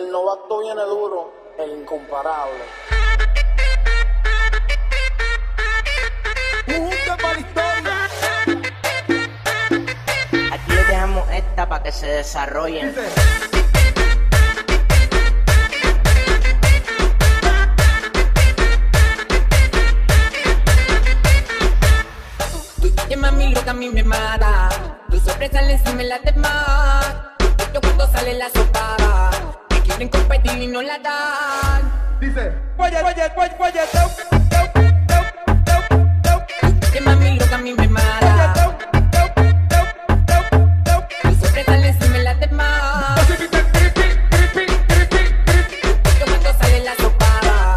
El novato viene duro, el incomparable. Para la historia. Aquí les dejamos esta para que se desarrollen. Que mami loca a mí me mata. Tu sorpresa le encima la demás. Yo cuando sale la sopa que quieren competir y no la dan. Dice, Que mami loca a mí me mata. Tu sorpresa le encima la demás. Yo cuando sale la sopa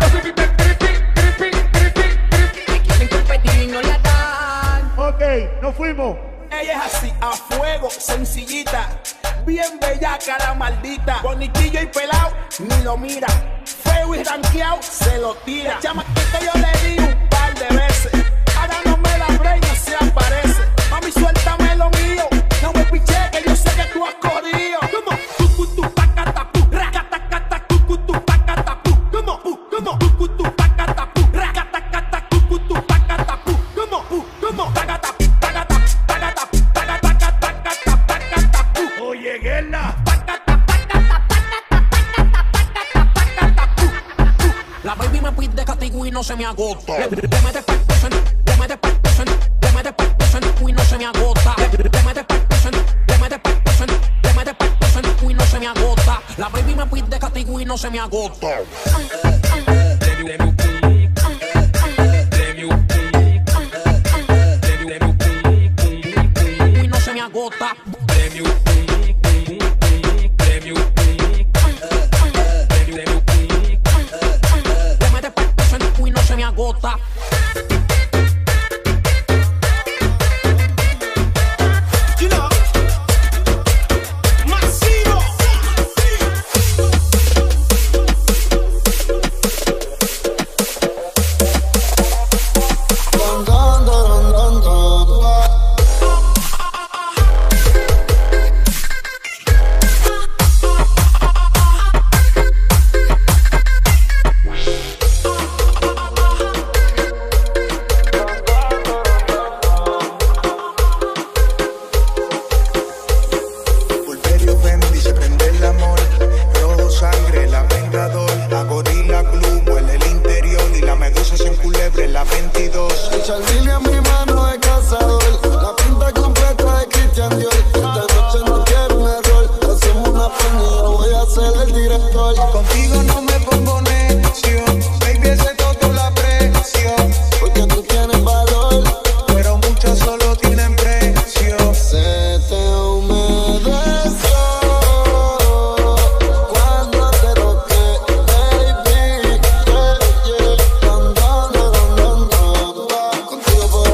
que quieren competir y no la dan. ok, nos fuimos. Ella es así, a fuego, sencillita, bien bellaca la maldita. Bonitillo y pelao, ni lo mira. Feo y ranqueado, se lo tira. Chamaquita yo le di un par de veces. Ahora no me la break, no se aparece. Mami, suéltame lo mío, no me piché que yo sé que tú has corrido. Como tucutu pacatapu, racatacata, tucutu pacatapu. Como tucutu pacatapu, racatacata, tucutu pacatapu. Como pacatapu, pacatapu, pacatapu, pacatapu, pacatapu. Oye, Guerra. La baby me pide castigo y no se me agota. Le mete partition, le mete partition, le mete partition y no se me agota. Le mete partition, le mete partition, le mete partition y no se me agota. La baby me pide castigo y no se me agota. Y no se me agota. Y no se me agota. You know, masivo. Pulverio Fendi se prende el amor. Rojo sangre, la vengador. La gorila glue huele el interior. Y la medusa sin culebre, la 22. Echarle a mi mano de cazador. La pinta completa de Christian Dior. Esta noche no quiero un error. Hacemos una peña y yo voy a ser el director. Contigo no me pongo necio. Baby, ese todo la presión. Porque tú tienes valor. Pero muchos solo tienen precio. Se te humedeció cuando te toqué, baby. Yeah, yeah. Contigo puedo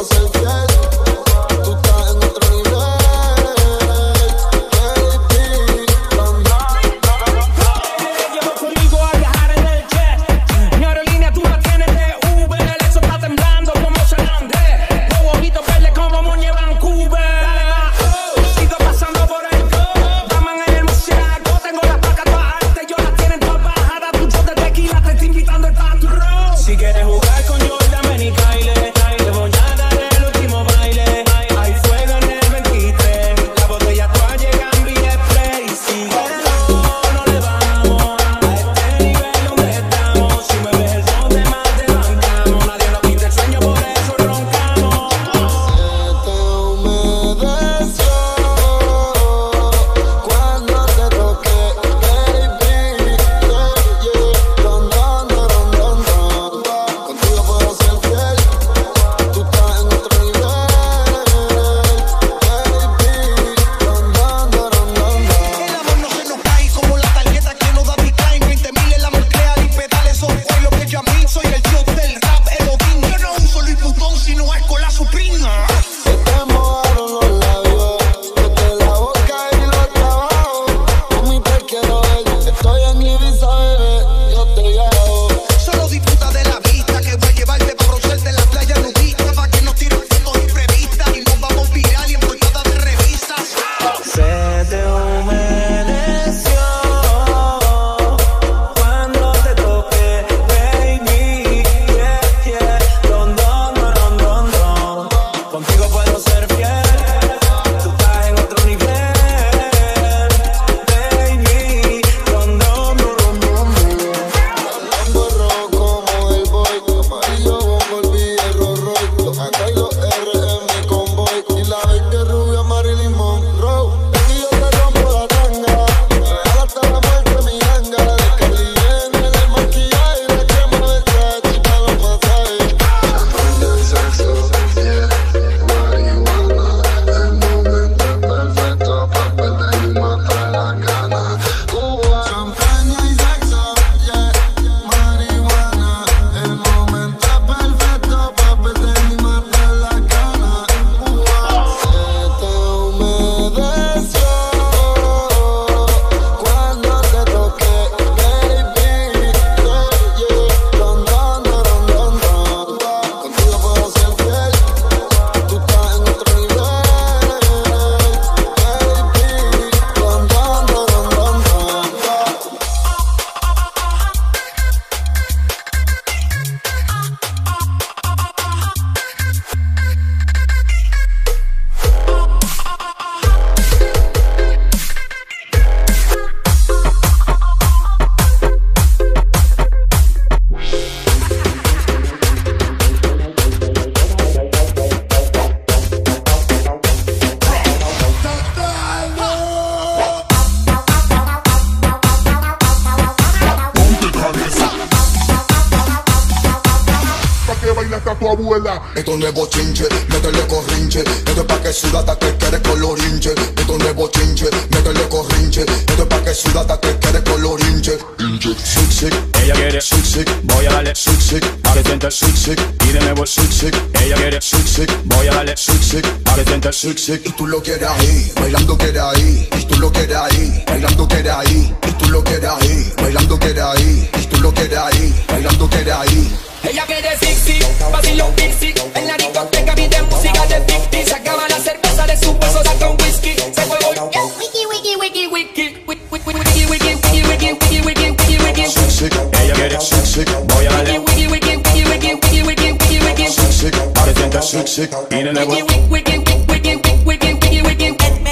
tu abuela. Esto no es bochinche, métele corrinche. Esto es pa' que suda hasta que quede colorinche. Esto no es bochinche, métele corrinche. Esto es pa' que suda hasta que quede colorinche. Sick, sick, ella quiere sick, sick, voy a darle sick, sick, pa' que sienta sick, sick, y de nuevo sick, sick. Ella quiere sick, sick, voy a darle sick, sick, pa' que sienta sick, sick. Y tú lo quieres ahí, bailando quieres ahí. Y tú lo quieres ahí, bailando quieres ahí. Y tú lo quieres ahí, bailando quieres ahí. Y tú lo quieres ahí, bailando quieres ahí. Ella quiere sexy, vacilón pixie. En la discoteca pide música de 50. Se acaba la cerveza de su bolso, saca un whisky. Se fue wiki, wiki, wiki, wiki, wiki, wiki, wiki, wiki, wiki, wiki, wiki, wiki, wiki. Sick, sick, ella quiere sick, sick, voy a darle wiki, wiki, wiki, wiki, wiki, wiki, wiki, wiki. sick, sick, pa' que sienta sick, sick, y de nuevo Wiki, wiki, wiki, wiki, wiki, wiki, wiki, wiki.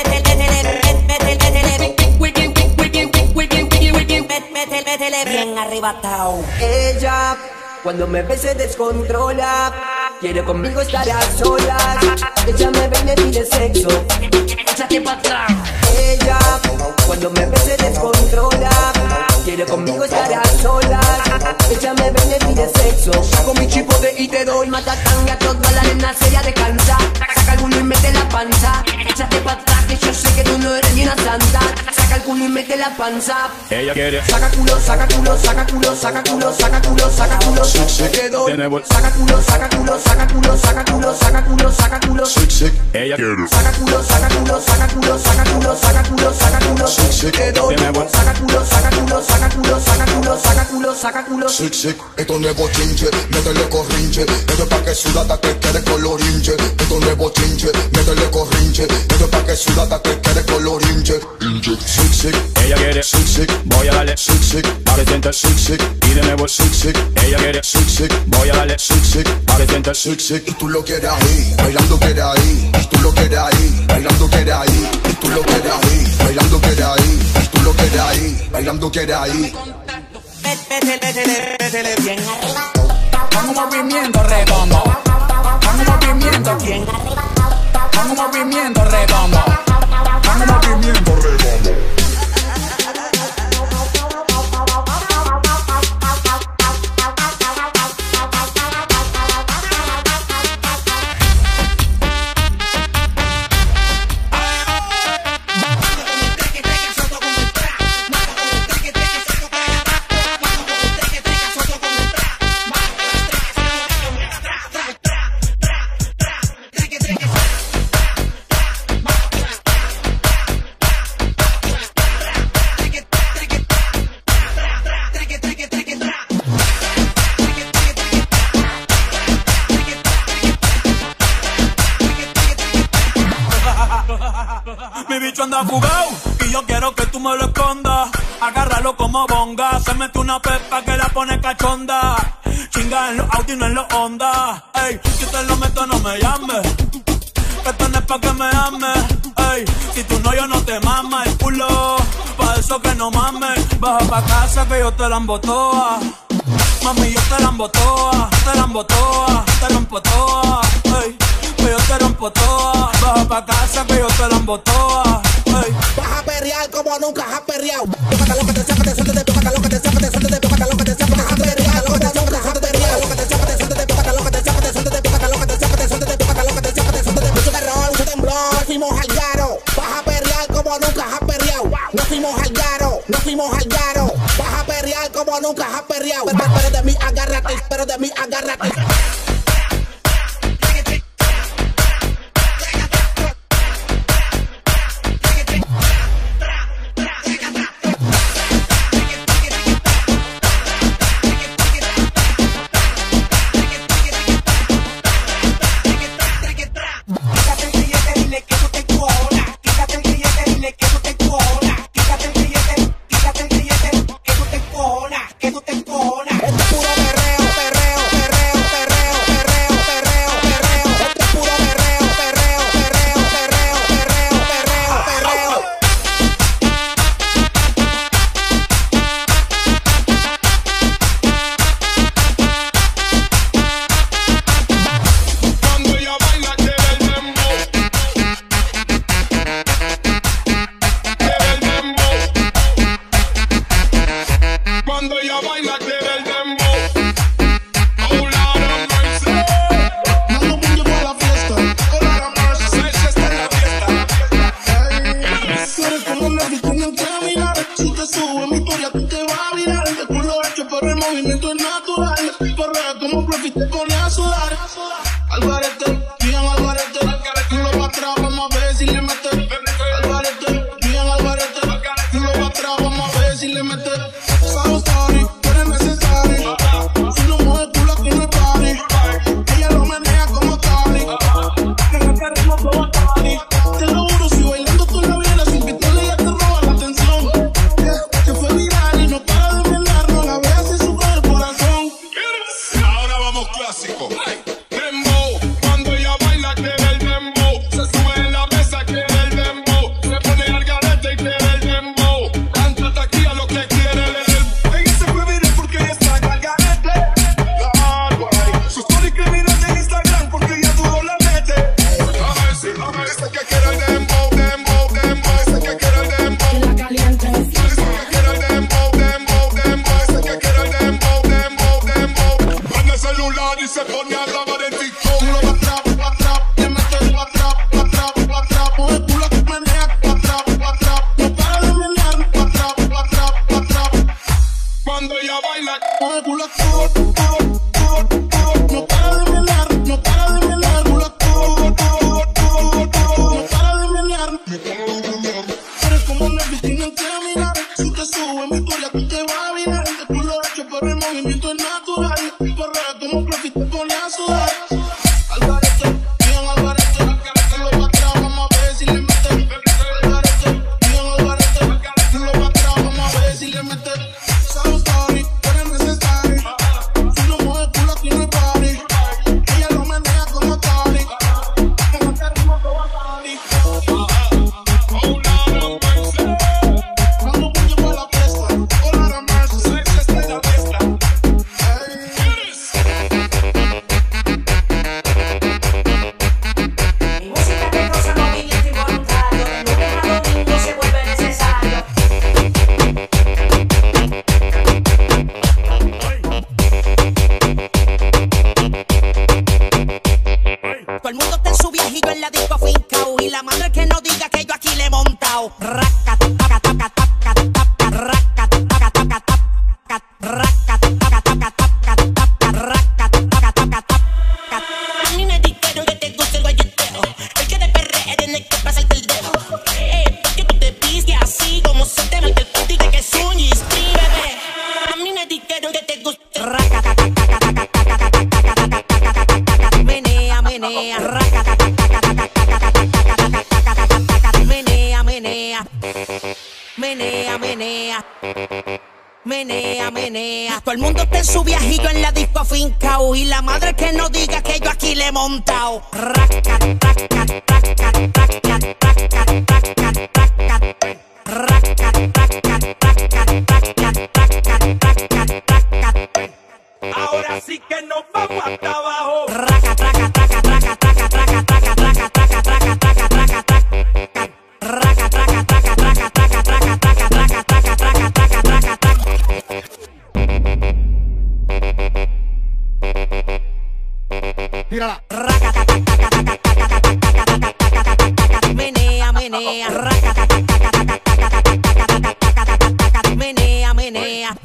Bien arrebatado. Ella, cuando me ve se descontrola. Quiere conmigo estar a solas. Ella me ve y me pide sexo. Échate pa' atrás. Ella, cuando me ve se descontrola. Quiere conmigo estar a solas. Ella me ve y me pide sexo. Saco mi chipote y te doy matatán. Y a toda la arena seria descansa. Saca el culo y mete la panza. Échate pa' atrás que yo sé que tú no eres ni una santa. Saca el culo y mete la panza. ella quiere Saca culo, saca culo, saca culo, saca culo, saca culo, saca culo. sick, sick, Te doy. de nuevo Saca culo, saca culo, saca culo, saca culo, saca culo, saca culo. sick, sick, ella quiere Saca culo, saca culo, saca culo, saca culo, saca culo, saca culo. sick, sick, Te doy. de nuevo Saca culo, saca culo, saca culo, saca culo, saca culo, saca culo. Sick, sick, esto no es bochinche, métele corrinche. Esto es pa' que suda hasta que quede colorinche. Esto no es bochinche, métele corrinche. Esto es pa' que suda hasta que quede colorinche. sick, sick, ella quiere sick, sick, voy a darle sick, sick, pa' que sienta sick, sick, y de nuevo sick, sick, ella quiere sick, sick, voy a darle sick, sick, pa' que sienta sick, sick. Y tú lo quieres ahí, bailando quieres ahí. Y tú lo quieres ahí, bailando quieres ahí. Y tú lo quieres ahí, bailando quieres ahí. Y tú lo quieres ahí, bailando quieres ahí. Bien arriba. Con un movimiento redondo. Con un movimiento bien. Con un movimiento redondo. Con un movimiento redondo. Mi bicho anda fugado y yo quiero que tú me lo escondas. Agárralo como bonga. Se mete una pepa que la pone cachonda. Chinga en los Audi, no en los Honda. Ey, si te lo meto no me llames. Que esto no es pa' que me ames. Ey, si tú no yo no te mama el culo. Pa' eso que no mames. Baja pa' casa que yo te la embotoa. Mami, yo te la embotoa. Te la embotoa, te rompo toa. Ey, que yo te rompo toa. Baja pa' casa que yo te la embotoa. Ey. Vas a perrear como nunca has perreado. Tócate lo que te saca, te sueltes, tócate lo que te saca, te sueltes, tócate lo que te saca, te sueltes, perrear, lo que te saca, te sueltes, perrear, lo que te saca, te sueltes, tócate lo que te saca, te sueltes, tócate lo que te saca, te sueltes, tócate lo que te saca, te sueltes. Mucho terror, mucho temblor, nos fuimos al garo. Vas a perrear como nunca has perreado. Nos fuimos al garo, nos fuimos al garo. Vas a perrear como nunca has perreado. Pero de mí agárrate, pero de mí agárrate. Esto es puro perreo, perreo, perreo, perreo, como Fluffy te pone a sudar. Alvarete, bien Alvarete, culo pa' atrás, vamos a ver si le mete. Alvarete, bien Alvarete, culo pa' atrás, vamos a ver si le mete. Sao story, tú eres necesario. Si no mueve culo aquí no es party. Ella lo menea como Tari. Que la queremos todo Tari. Te lo juro, si bailando tú la vienes sin pistola ella te roba la atención. Que fue viral y no para de bailar, no la veas y sube el corazón. Ahora vamos clásico. Dembow, cuando ella baila quiere el dembow. Se sube en la mesa quiere el dembow. Se pone al garete y quiere el dembow. Cántate aquí a lo que quiere el dembow. Ella se fue viral porque ella está al garete. Sus stories criminales de Instagram porque ella duro la mete. A ver si, esta que quiere el dembow, dembow, dembow. Esta que quiere el dembow. Esta que quiere el dembow, dembow, dembow. Esta que quiere el dembow, dembow, dembow. Prende el celular y se pone a grabar en TikTok. Culo pa' atrás, le mete pa' atrás, mueve culo que menea pa' atrás, no para de menear pa' atrás. Cuando ella baila, Mueve culo no para de menear, culo no para de menear. Eres como una piscina que mirar, si te subo mi historia tú te vas a virar. El culo hecho por el movimiento es natural, corre como Fluffy te pone a sudar. Alvarete, bien Alvarete, culo pa' atrás, vamos a ver si le mete. Alvarete, bien Alvarete, culo pa' atrás, vamos a ver si le mete. Sao story, tú eres necesario. Si no mueve culo aquí no hay party. Ella lo menea como Tari. Que no queremos todo a Tari. Cuando voy pa' la fiesta, hola más, soy estrella de esta. Mi música que causa movimiento involuntario, de lunes a domingo se vuelve necesario. Todo el mundo está en su viejillo en la disco afincao. Y la madre que no diga que yo aquí le he montao. A mí me dijeron que te gusta el guayeteo. El que te perrea tiene que pasarte el dedo. Que tú te vistes así como se te mete el puti de que es un G-String, bebé. A mí me dijeron que te gusta. Menea, menea, menea, menea, menea, menea, menea, menea. Todo el mundo está en su viajillo en la disco afincao. Y la madre que no diga que yo aquí le he montao. Ahora sí que nos vamos hasta abajo. Tírala. Menea, menea, menea, menea.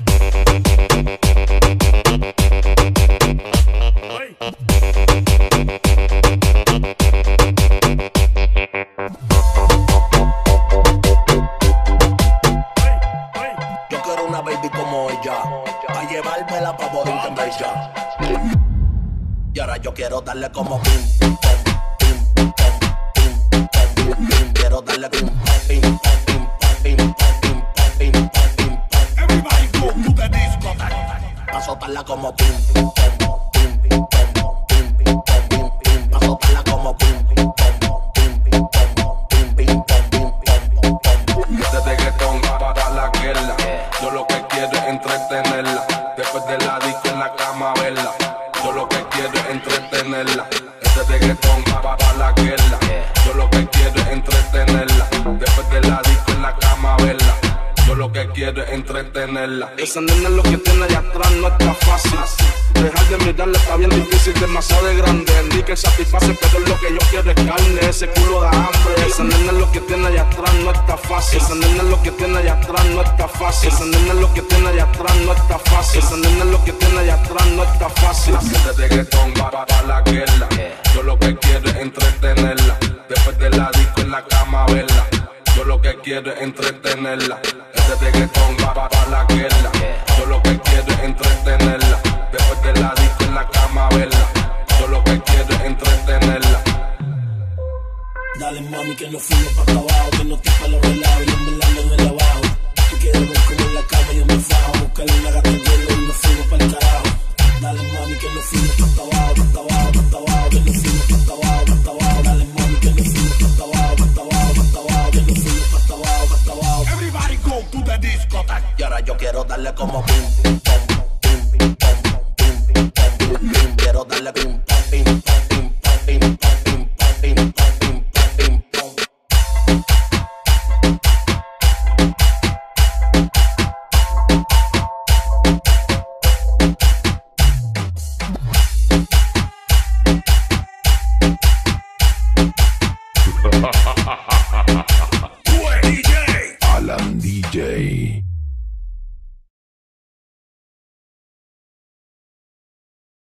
Yo quiero una baby como ella, a llevármela pa' Borinquen en Bella. Y ahora yo quiero darle como pim, pim, pim, pim, pim, pim, pim. Quiero darle pim, pim, pim, pim, pim, pim, pim, pim, pim. everybody go to the discotheque. Pa' soltarla como pim, pim, pim, pim, pim, pim, pim, pim, pim. Pa' soltarla como pim, pim, pim, pim, pim, pim, pim, pim, pim, pim. Desde reggaetón para la guerra, yo lo que quiero es entretenerla. Después de la disco en la cama verla, yo lo que quiero es entretenerla. Desde reggaetón para la guerra, yo lo que quiero es entretenerla. Después de la disco en la cama verla, yo lo que quiero es entretenerla. Esa nena lo que tiene allá atrás no está fácil. Dejar de mirarla está bien difícil, demasiado de grande. Ni que satisface, pero lo que yo quiero es carne. Ese culo da hambre. Esa nena lo que tiene allá atrás no está fácil. Esa nena lo que tiene allá atrás no está fácil. Esa nena lo que tiene allá atrás no está fácil. Esa nena lo que tiene allá atrás no está fácil. Este reggaetón va pa' la guerra. Yo lo que quiero es entretenerla. Después de la disco en la cama verla. Yo lo que quiero es entretenerla. Este reggaetón va pa' la guerra. Yo lo que quiero es entretenerla. Después de la disco en la cama verla. Yo lo que quiero es entretenerla. Dale mami que nos fuimos pa' abajo, que no te pa' los relados y en verdad me duele abajo. Tú quieres ver como en la cama yo me fajo, buscarle una gata en hielo y nos fuimos pa' el carajo. Dale mami que nos fuimos pa' abajo, que nos fuimos pa' abajo. Dale mami que nos fuimos pa' abajo, que nos fuimos pa' abajo. Everybody go to the discotheque. Y ahora yo quiero darle como pim, pim, pom, pim, pim, pom, pim, pim, pom, pim, pim. Quiero darle pim, pom, pim, pom, pim, pom, pim, pom, pim, pom, pim, pom, pim, pom, pim, pom. DJ Alan DJ.